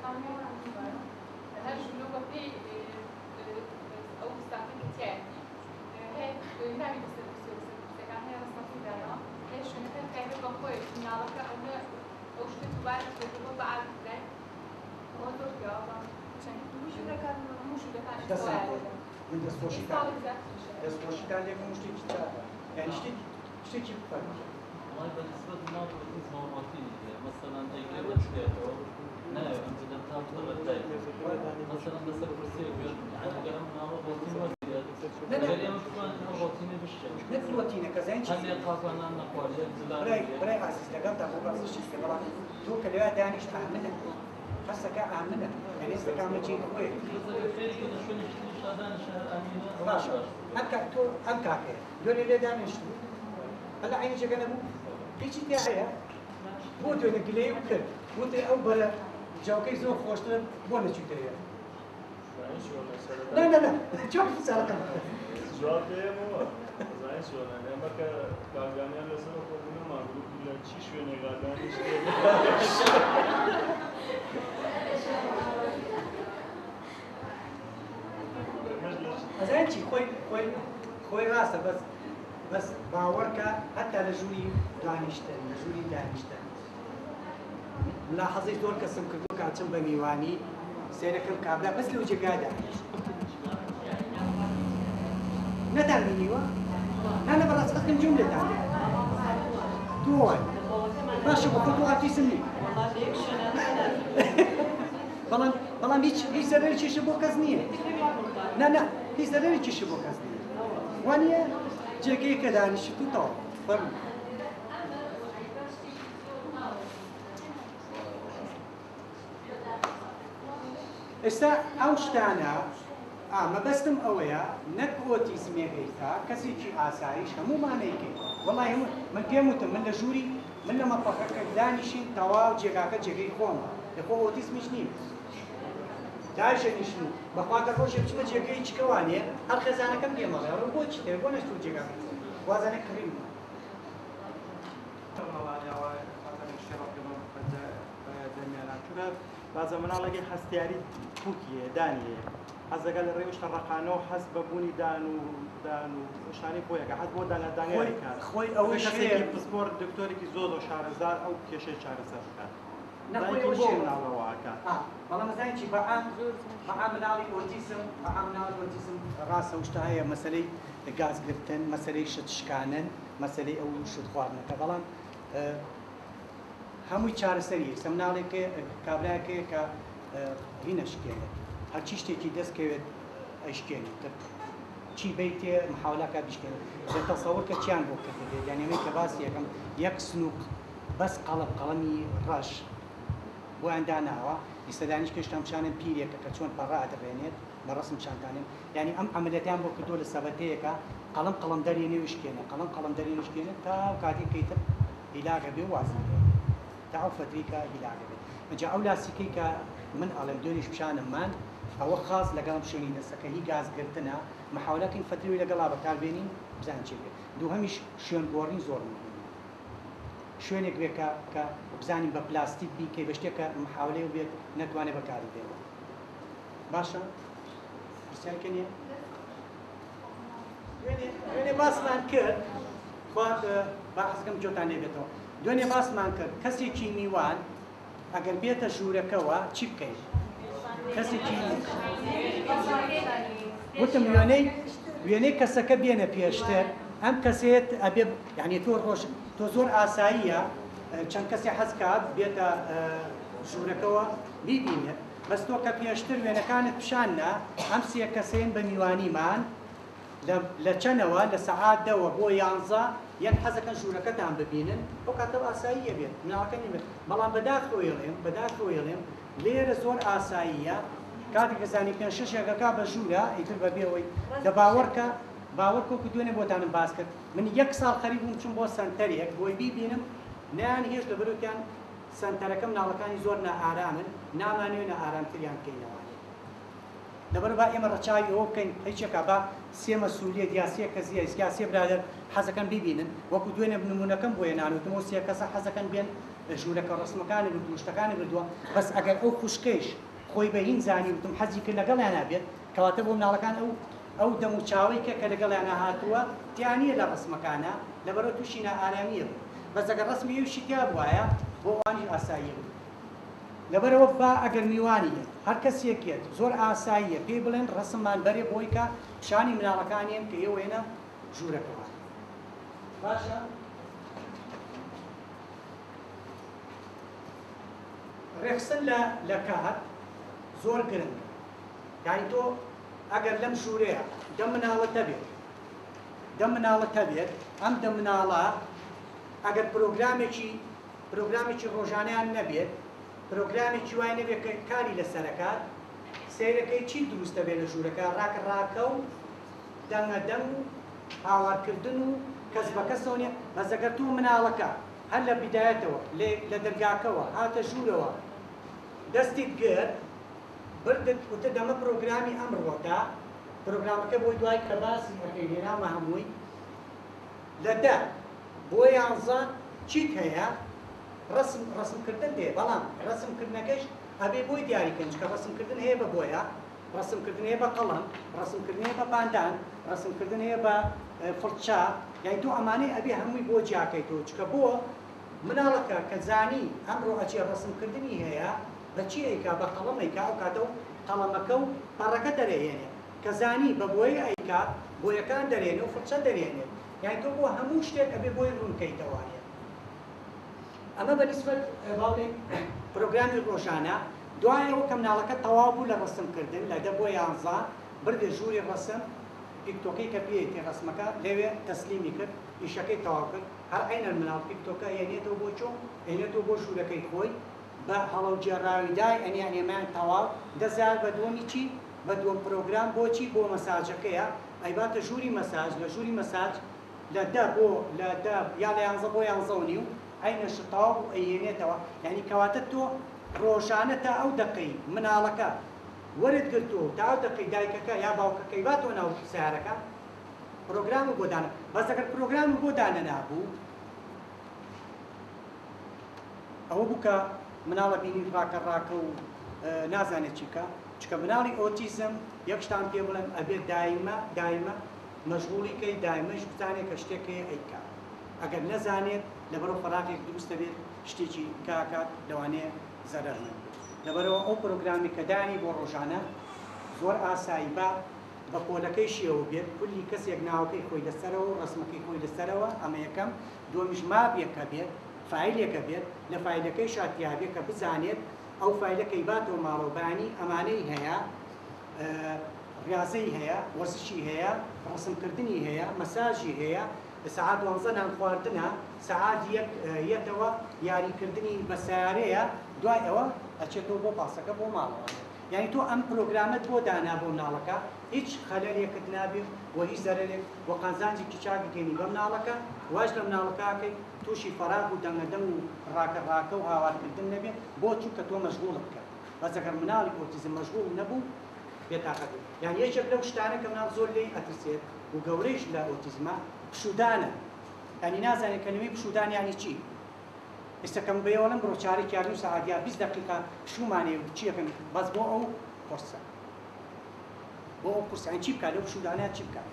هل شنو في أو استعمل كتير هيك نعمل بس كان هي رسمة دارا ليش شنو كان كان بقول إن على كأنه أو شو تبارك تقول بعد ذلك هو ترجع عشان مش ده كان من دستوشي كان دستوشي كان لكم مش تيجي يعني مش تيجي فرق والله بالنسبة للموضوع اسمه روتيني مثلا أي مشكلة لا أنت تبغى مثلا بس الكرسي يعني قرأنا روتين لا لا اليوم كمان روتيني بالشيء نفس روتيني كذا إنش هل يقاس أن نقول براي عزيز لقمت أبو بعض الشيء كمان تو كلها دانش تعملها حاسة كأعملها يعني إذا كان شيء كويس خير كذا شو نشتري شهران شهر أمينة ماشي أنك تو أنك دوني اللي دانش هلا عيني جانا بو هيك تاعي بو دوني قلي وكل وانت أول جاوكي زوج خوشنا بونا شو تريا لا لا لا شوف سالك جواب ده مو زين شو أنا ما كأغاني على سنة كلنا ما أقول كل شيء شو نغاداني زين شيء خوي راسه بس باورك حتى لجوري دانشتن ملاحظة دور كسم كردو كاتم بميواني سيركم كابلا بس لو جقادا ندار منيوا أنا براس أخدم جملة تانية دول ماشي بخطوة أتي سمي بلان هیچ سرری چیش بو کس نیه نه هیچ سرری چیش بو کس نیه وانیه جگه که دانشی تو تا فرم استا اوشتانا ما بستم اويا نك اوتيزم يغيثا كسي چی آسایش همو معنی که والله هم من پیموتم من لجوری من لما فکر دانشین تواو جگه خوم لخو اوتیزمش نیم داعش نشنو بخاطر روش بچم جگه چکوانیه هر خزانه کم دیم ماله رو بوچ ته بونش تو جگه وازنه کریم بعضا مناڵەگەی هەستیاری پووکیە دانیە حەز دەگەل لە ڕێوش تەڕەقانە و حەز بەبوونی دان و شانی خۆیەکە حەز بۆ دانیاری کات خۆی ئەوەی کەسێکی پسپۆرت دکتۆرێکی زۆر و شارەزار ئەو کێشەی چارەسەر بکات نخۆی بۆ ئەوەی مناڵەوەکە بەڵام مەزانی چی بەعاملاڵی ئۆتیسم ڕاستە وشتە هەیە مەسەلەی گازگرتن مەسەلەی شتشکانن مەسەلەی ئەو شت خواردنەکە بەڵام هەمووی چارەسەری سە مناڵێکە کابراایەکەیە کە هینەشکێنێت هەرچی شتێکی دەستکەوێت ئەشکێنێت چی بیتێ محاولەکە بشکێنێت دەتەسەوەر کە چیان بۆ کردێت یعنی ئەمەی کە باسی یەکەم یەک سنووک بەس قەڵەمی ڕەش بۆیان داناوە ئیسەدانیش کەشتەمشانن پیرێکە کە چۆن پەڕا ئەدەبێنێت بە ڕسم چانکانێن یعنی ئەم ئەمەلەتیان بۆ کردۆ لە سەبەتەیەکە قەڵەم دەرێنێ وشکێنێ قەڵەم دەرێنێ وشکێنێت تا کاتی کەیتر هیلاگە بێ وازی تعو فتريكا إلى عقبه. مجا أولى سكيكا من علم دونيش بشان مان أو خاص لقلم شوني نسكا هي غاز قرتنا محاولة كين فتري ولا قلابة كالبينين بزان شيء. دو همش شون بورين زور مهم. شون يكبر كا بزانين ببلاستيك بي كي بشتى محاولة وبيت نتواني بكاري بيه. باشا. بسيار كنيه. وين باس مان كر. خود بحث كم جوتاني بيتو. دوێنێ باسمان کرد کەسێکی میوان ئەگەر بێتە ژوورەکەەوە چی بکەیت کەسێکی وتم وێنەی کەسەکە بێنە پێشتر ئەم کەسێت ئەبێ یعنی تۆ زۆر ئاساییە چەند کەسی حەزکات بێتە ژوورەکەەوە بیبینێت بەس تۆ کە پێشتر وێنەکانت پیشاننا ئەم سێ کەسێن بە میوانیمان لە چەنەوە لە سەعات 10 بۆ 11 یەک حەزەکەن ژوورەکەتان ببینن ئەو کاتەوە ئاساییە بێت مناڵەکەنی بێت بەڵام بەداخۆڵێم لێرە زۆر ئاساییە کاتێک کەزانی 5-6 یەکەکە بە ژوورە ئیتر بەبێەوەی دە باوەڕکە دوێنێ بۆتانم باس کرد من 1 ساڵ خەریب بووم چوم بۆ سەنتەرێک بۆی بیبینم نیان هێش لەبەرۆکیان سەنتەرەکە مناڵەکانی زۆر نائارامن نامانوێنە ئارامتریان بکەینەوە لەبەرەوە ئێمە ڕەچاوی ئەوە بکەین هیچێکا بە سێ مەسئولیەت یا سێ کەس یا سێ برادەر حەزەکەن ببینن وەکو دوێنێ نمونونەکەم بۆ هێنانوتمەوە سێ کەسە حەزەکەن بێن ژوورەکە ڕسمەکانی بردو شتەکانی بردووە بەس ئەگەر ئەو خوشکەیش خۆی بە هین زانی وتم حەزی کرد لەگەڵیان نابێت کەواتە بۆ مناڵەکان ئەو دەم و چاوەی کە لەگەڵیان هاتووە تیانیە لە ڕسمەکانە لەبەرەوە تووشی نائارامیە بوو بەس ئەگەر ڕسمی ئەوشی تیا بووایە بۆ ئەوانیش ئاساییە بوو لەبەرەوە با ئەگەر میوانیە هەر کەسێکێت زۆر ئاساییە پێی بڵێن ڕسممان بەرێ بۆی کە شانی مناڵەکانیان کە ئێوەێنە ژوورەکەوە باشە ڕێخستن لە کات زۆر گرنگە یانی تۆ ئەگەر لەم ژوورەیە دەم مناڵەتە بێت ئەم دە مناڵە ئەگەر پرۆگرامێکی ڕۆژانیان نەبێت پرۆگرامێکی وای نەبێت کە کاری لەسەرەکات سیرەکەی چی دروستە بێت لە ژوورەکە ڕاکە و دەنگەدەنگ و هاوارکردن و کەس بە کەسەوە نیە بەس ئەگەر تو مناڵەکە هەر لە بیدایەتەوە لە دەرگاکەوە هاتە ژوورەوە دەستیت گرت بردت وتە دەمە پرۆگرامی ئەمڕۆکە پرۆگرامەکە بۆی دوای کە باسی ئەەکەی هێنامە هەمووی لە دە بۆ 11 چیت هەیە ڕسمکردن دێ بەڵام ڕسمکردنەکەش ئەبێ بۆی دیاریکەن کە ڕسمکردن هەیە بە بۆیە ڕسمکردن هەیە بە قەڵەم ڕسمکردن هەیە بە پاندان ڕسمکردن هەیە بە فڵچا یانی تۆ ئەمانەی ئەبێ هەمووی بۆ جیاکەیتەوە چکە بۆ مناڵەکە کە زانی ئەمڕۆ ئەچێ ڕسمکردنی هەیە بە چی ئەیکا بە قەڵەم ئەیکا ئەو کاتە و قەڵەمەکە و پەڕەکە دەرەهێنێ کە زانی بە بۆی ئەیکا بۆیەکان دەرێنێ و فڵچە دەرێنێ یانی تۆ بۆ هەموو شتێک ئەبێ بۆی ڕوونکەیتەوانێ ئەمە بەنسبەت باڵێ پرۆگرامی ڕۆژانە دوایەوە کە مناڵەکە تەواو بوو لە ڕسمکردن لە دە بۆ 11 بردێ ژووری ڕسم پیکتۆکەی کە پێیەتی ڕسمەکە لەوێ تەسلیمی کرد ئیشەکەی تەواو کرد هەر عینە مناڵ پیکتۆکە هێنێتەوە بۆ چۆ هێنێتەوە بۆ ژوورەکەی خۆی بە هەڵەوجێڕاویدای ئەنیانێمان تەواو دەزار بە دووەمی چی بە دووەم پرۆگرام بۆچی بۆ مەساجەکەیە ئەیباتە ژووری مەساج لە ژووری مەساج لە دە بۆ لە دە یا لە 11 بۆ 11 ئەینە شتاو و ئەیێنێتەوە یعنی کەواتە تۆ ڕۆژانە تا ئەو دقەی مناڵەکە وەرت گرتو تا ئەو دقەی دایکەکە یا باوکەکەی باتەوە ناو سیارەکە پرۆگرام بۆ دانە بەس ئەگەر پرۆگرام بۆ دانە نابوو ئەوە بوو کە مناڵە بینی ڕاکە و نازانێت چیکە چکە مناڵی ئۆتیزم یەک شتان پێ بڵێن ئەبێت دایمە مەشغوڵیکەی دایمەش بزانێت کە شتێکی ئەیکا ئەگەر نەزانێت لەبەرەوە فەراغێک دروستە بێت شتێکی کاکات لەوانەیە زەرەر نەبێت لەبەرەوە ئەو پرۆگرامی کە دانی بۆ ڕۆژانە زۆر ئاسایی بە پۆلەکەی شێوە بێت کولی کەسێک ناوەکەی خۆی لەسەرەوە و ڕسمەکەی خۆی لەسەرەوە ئەمە یەکەم دووەمیش ماپێکە بێت فایلێکە بێت لە فایلەکەی شاتیابێت کە بزانێت ئەو فایلەکەی باتەوە ماڵۆبانی ئەمانەی هەیە ریاضەی هەیە وەرزشی هەیە ڕسمکردنی هەیە مەساژی هەیە سعات 12 نان خواردنە سعات یەکەوە یاریکردنی بە سیارەیە دوای ئەوە ئەچێتەوە بۆ پاسەکە بۆ ماڵەوە یعنی تۆ ئەم پرۆگرامت بۆ دانا بۆ مناڵەکە هیچ خەلەلێکت نابێت و هیچ زەرێک و قازانجێکی چاکەکەینی بە مناڵەکە واش لە مناڵەکەکەی تووشی فەراغ و دەنگەدەنگ و ڕاکە و هاوارکردن نەبێت بۆ چووکە تۆ مەشغوڵ بکات بەس ئەگەر مناڵی ئۆتیزم مەشغوڵ نەبوو بێتاقەت یان یەکێک لەو شتانە کە مناڵ زۆر لێی ئەترسێت و گەورەیش لە ئۆتیزمە پشودانە ینی نازانێت کەلمەی پشودان یانی چی ئێستاکەم بێوەڵم بڕۆ چارێک یاردن و سەعات 20 دقیقە پشومانێ چیەکەن بەس بۆ ئەو قورسە بۆ ئەو قورسیان چی بکات لەو پشودانە چی بکات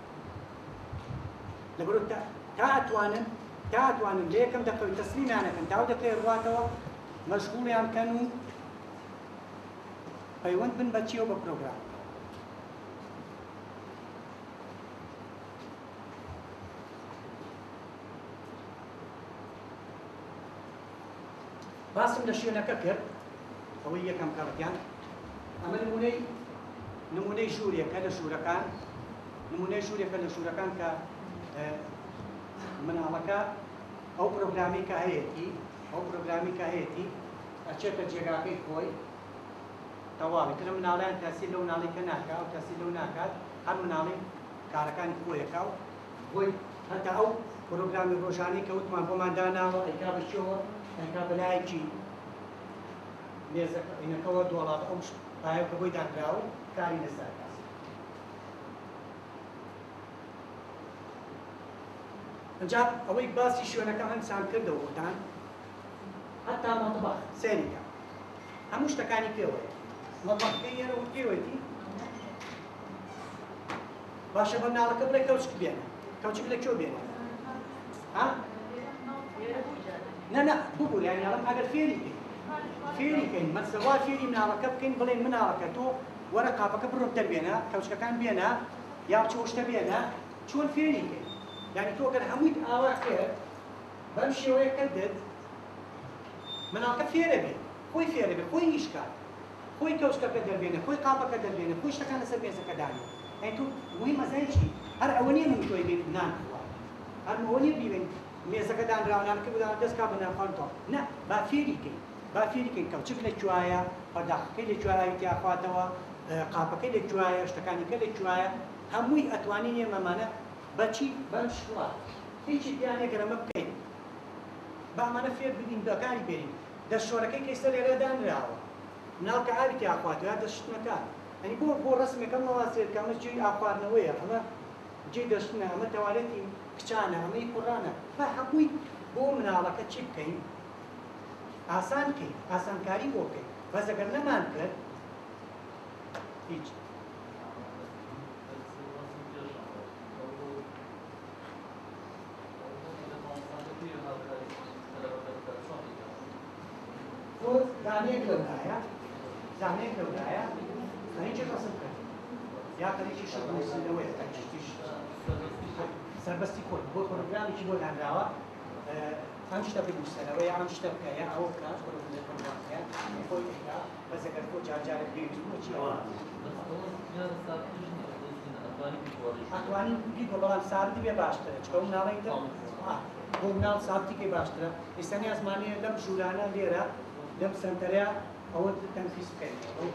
لەبەرەوە تا ئەتوانن لە یەکەم دەقەوی تەسلیمیانەکەن تا ئەو دەقەی ڕواتەوە مەشغوڵیان کەن و پەیوەند بن بە چیەوە بە پرۆگرام باسم لە شوێنەکە کرد ئەوەی یەکەم کارەکەیان ئەمە نمونەی ژوورێکە لە ژوورەکان نمونەی ژوورێکە لە ژوورەکان کە مناڵەکە ئەو پرۆگرامی کە هەیەی ئەچێتە جێگاکەی خۆی تەواوی ترە مناڵیان تاسی لەو ناڵێکە ناکات و تاسی لەو ناکات هەر مناڵی کارەکانی خۆیەکە و بۆی هەتا ئەو پرۆگرامی ڕۆژانەی کە وتمان بۆمان داناوە ئەیکا بەشەوە ئەیکا بەلایەکی مێزەکە عینەکەەوە دۆڵات ئەو پایەکە بۆی دانراوە کاری لەسەر ئەنجا ئەوەی باسی شوێنەکە هەمسان کردەوە بۆتان هەتا مەطبەخ سێریکە هەموو شتەکانی پێوەیە مەطبەخەکەی ئێرە پێوەیەتی باشە بە ناڵەکە بڵێ کەوچک بێنە کەوچک لەکوێ بێنە ها نه ببوو یانی ئەڵم ئەگەر فێریکەین مەسەوا فێری مناڵەکە بکەین بڵێن مناڵەکە تۆ وەرە قاپەکە بڕۆ دەربێنە کەوچکەکان بێنە یا بچۆ شتە بێنە چۆن فێریکەین یعنی تۆ گەر هەموویت ئاوا کرد بەم شێوەیە کردت مناڵەکە فێرە بێ خۆی فێرە بێ خۆی نیشکات خۆی کەوچکەکە دەربێنە خۆی قاپەکە دەربێنە خۆی شتەکان لەسەر مێزەکە دانێ یعنی تۆ وی مەزای چی هەر ئەوە نییە من تۆی بێت نان بخوات هەر ئەوە نییە بیبین مێزەکە دانراوانانکە بدان دەستکا بەناخواردەوە نه با فێریکەین با فێریکەین کەوچک لەکوایە پەرداخەکەی لەکوایە تیاخواتەوە قاپەکەی لەکوایە شتەکانیکە لەکوایە هەمووی ئەتوانین ئێمەمانە بەچی بەم شڵا هیچی دیانێگەرەمە بکەین بامانە فێر ببین بەکاری بێنین دەستشۆرەکەی کەیسە لێرە دانراوە مناڵکە ئاوی تیاخواتەوە یا دەشتنەکان ئەنی بۆ ڕسمەکەم نەواسێت کە ئەمە جێی ئاخواردنەوەیە ئەمە جێی دەشتنە ئەمە تەوالەتی کچانە ئەمەی قوڕانە بە هەمووی بۆ مناڵەکە چی بکەین ئاسان بکەین ئاسانکاری بۆ بکەین بەس ئەگەر نەمان کرد هیچ زانەیەک لەودایە زانەیەک لەودایە هەیچی ڕسم کرد یا خەریکی شەڕنووسینەوەیە تەکشتیش سەربەستی خۆی بۆ پرۆگرامێکی بۆ دانراوە ئەم شتە بنووسەرەوە یا ئەم شتە بکەیە ئەوە بکات پرۆگرامەکەیە خۆی بکا بەس ئەگەر تۆ جارجارێک پێویست بوو چیەوە ئەتوانین بیت بەڵام ساردی بێ باشترە چکە ئەو مناڵەی بۆ مناڵ سابتیکەی باشترە ئێستا نیازمانەیە لەم ژوورانە لێرە لەم سنتەرەیە ئەوە تەنفیس بکەین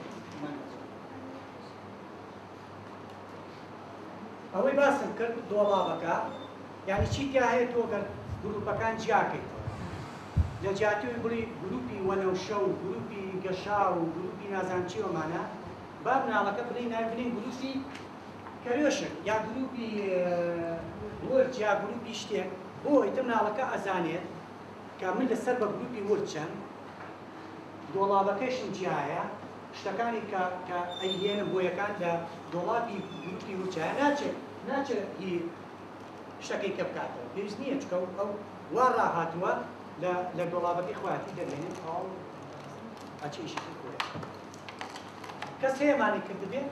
ئەوەی باسم کرد دۆڵاوەکە یعنی چی تیا هەیە تۆ گەر گروپەکان جیاکەیتەوە لە جیاتوی بڵی گروپی وەنەوشە و گروپی گەشا و گروپی نازانچیوەمانە با مناڵەکە بڵی نابنین گروپی کەرێشن یا گروپی ورد یا گروپی شتێک بۆ ئیتر مناڵەکە ئەزانێت کە من لەسەر بە گروپی ورد چەند دۆڵابەکەشم جیایە شتەکانی کە ئەیهێنم بۆ یەکان لە دۆڵابی گروپی ورچایە ناچێت هی شتەکەی کە بکاتەوە پێویست نییە چکە ئەو وا ڕاهاتووە لە دۆڵابەکەی خواتی دەبێنێت ئەو ئەچیشی خۆیە کەس هەیەمانی کرد بێت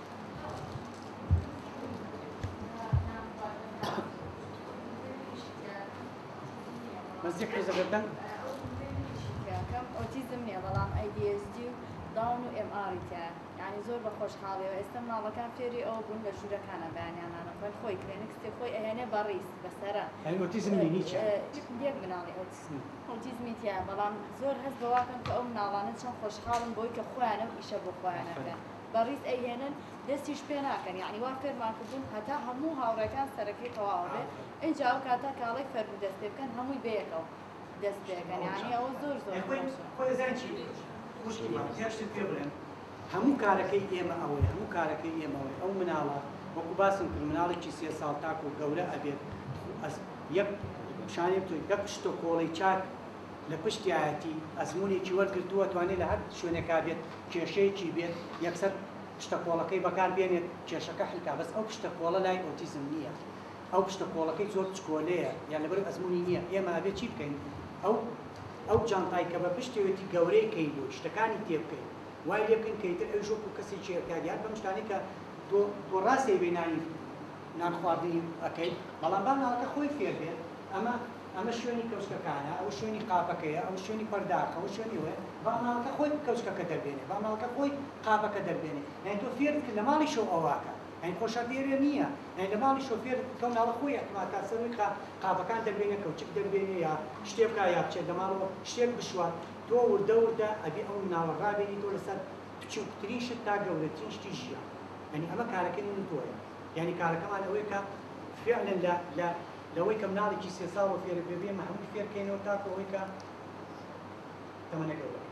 ذكر زبدان كم اوتيزم نيا بلام اي دي اس دي داون و ام ار تاع يعني زور بخوش حالي واستمنا لكان فيري او بن لجوده كان باني انا كل خوي كلينكس خوي اهنا باريس بسرا يعني اوتيزم نيتشا ديك من علي اوتيزم تاع بلام زور هز بواكن كأم نالانه شان خوش حالم بوي كخوانا وإيش ابو خوانا كان باريس اي هنا دستيش بيناكن يعني وافر ما كدون حتى همو هاوركان سركي قواعد ان جاو كاتا كالي فرد دستي كان همو بيكو دستي كان يعني او زور خوي زانشي مشكل ما ياش تفيرن همو كاركي ايما اوي همو كاركي ايما اوي او مناله وكو باسم مناله چي 3 سال تاكو غوره ابي يك شاني تو يكشتو كولي چاك لپشتیاتی ازمونی چی ورگرتووە توانێت لە هەر شوێنێکا بێت کێشەیەکی بێت یەکسەر پشتەقۆڵەکەی بەکار بێنێت کێشەکە حلکا بەس ئەو پشتەقۆڵە لای ئۆتیزم نییە ئەو پشتەقۆڵەکەی زۆر چکۆلەیە یان لەبەر ئەزمونی نییە ئێمە ئەبێت چی بکەین ئەو جانتای کە بە پشتێتی گەورەی کەین و شتەکانی تێ بکەین وای لێ بکەین کەیتر ئەو ژۆک و کەسێکی ئەکادیان بەم شتانی کە تۆ ڕاستی بێنانی نان خواردنی ئەەکەیت بەڵام با ناڵەکە خۆی فێر بێت ئەمە شوێنی کەوچکەکانە ئەو شوێنی قاپەکەیە ئەو شوێنی پەرداخە ئەو شوێنی وێ باڵەکە خۆی کەوچکەکە دەربێنێ باڵەکە خۆی قاپەکە دەربێنێ یعنی تۆ فێر کرد لە ماڵی شەو ئەواکە یعنی خۆشە فێرێ نییە یعنی لە ماڵی شەو فێر کەم ناڵە خۆی ئەحتیمال سەروی قاپەکان دەربێنێ کەوچک دەربێنێ یا شتێ بکا یا بچێت لە ماڵەوە شتێک بشوات تۆ وردە ئەبێ ئەو مناڵە ڕابێنی تۆ لەسەر بچووکترین شت تا گەورەترین شتی ژیان یعنی ئەمە کارەکەی من تۆیە یعنی کارەکەمان ئەوەیە کە فعلا لەوەی کە مناڵێکی 3 ساڵ فێر بێ مە هەمووی فێرکەینەوە تاکە ئەوەی کە تەمەنە گەورە